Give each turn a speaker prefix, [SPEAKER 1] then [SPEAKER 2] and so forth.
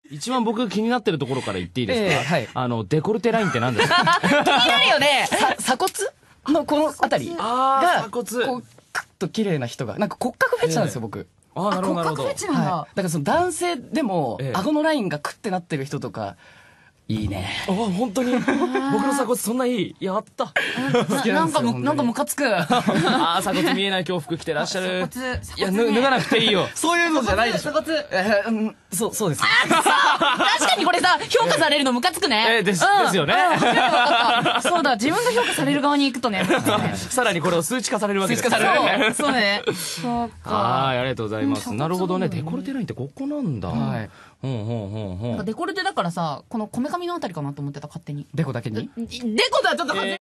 [SPEAKER 1] 一番僕気になってるところから言っていいですか？
[SPEAKER 2] はい。
[SPEAKER 1] デコルテラインって何ですか？
[SPEAKER 3] 気になるよね。
[SPEAKER 2] 鎖骨のこのあたり
[SPEAKER 1] あ
[SPEAKER 2] が、
[SPEAKER 1] 鎖骨。
[SPEAKER 2] こう、クッと綺麗な人が、なんか骨格フェチなんですよ、僕。
[SPEAKER 1] ああ、なるほど、なるほど。
[SPEAKER 3] 骨格フェチなんだ。
[SPEAKER 2] はい。だからその男性でも、
[SPEAKER 1] ええ
[SPEAKER 2] 顎のラインがクッてなってる人とか、いいね。
[SPEAKER 1] あ、本当に僕の鎖骨そんないい。やった。
[SPEAKER 3] なんかムカつく。
[SPEAKER 1] ああ、鎖骨見えない今日服着てらっしゃる。いや、脱がなくていいよ。
[SPEAKER 2] そういうのじゃないでしょ。
[SPEAKER 3] 鎖骨。
[SPEAKER 2] そうです。
[SPEAKER 3] 確かにこれさ、評価されるのムカつくね。
[SPEAKER 1] ですよね。
[SPEAKER 3] そうだ、自分が評価される側に行くとね。
[SPEAKER 1] さらにこれを数値化されるわけですからね。
[SPEAKER 3] そうね。そうか。
[SPEAKER 1] はい、ありがとうございます。なるほどね。デコルテラインってここなんだ。
[SPEAKER 2] はい。
[SPEAKER 3] デコルテだからさ、このこめかみのあたりかなと思ってた、勝手に。
[SPEAKER 2] デコだけに
[SPEAKER 3] デコとはちょっと外れ